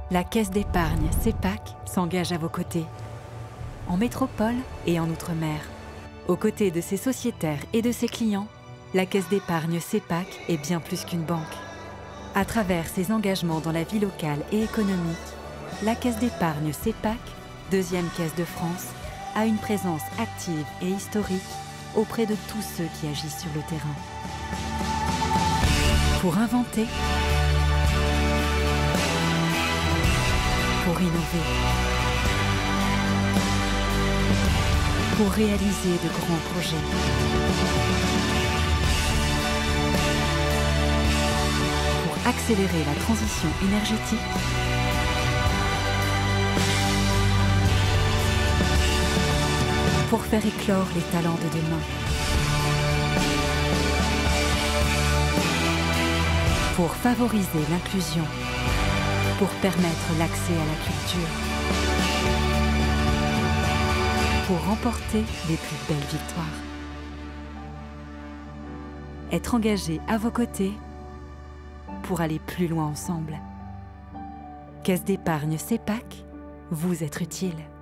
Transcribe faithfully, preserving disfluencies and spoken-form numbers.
La Caisse d'épargne CEPAC s'engage à vos côtés, en métropole et en outre-mer. Aux côtés de ses sociétaires et de ses clients, la Caisse d'épargne CEPAC est bien plus qu'une banque. À travers ses engagements dans la vie locale et économique, la Caisse d'épargne CEPAC, deuxième caisse de France, a une présence active et historique auprès de tous ceux qui agissent sur le terrain. Pour inventer, pour innover, pour réaliser de grands projets. Pour accélérer la transition énergétique, pour faire éclore les talents de demain, pour favoriser l'inclusion, pour permettre l'accès à la culture, pour remporter les plus belles victoires. Être engagé à vos côtés pour aller plus loin ensemble. Caisse d'épargne CEPAC, vous être utile.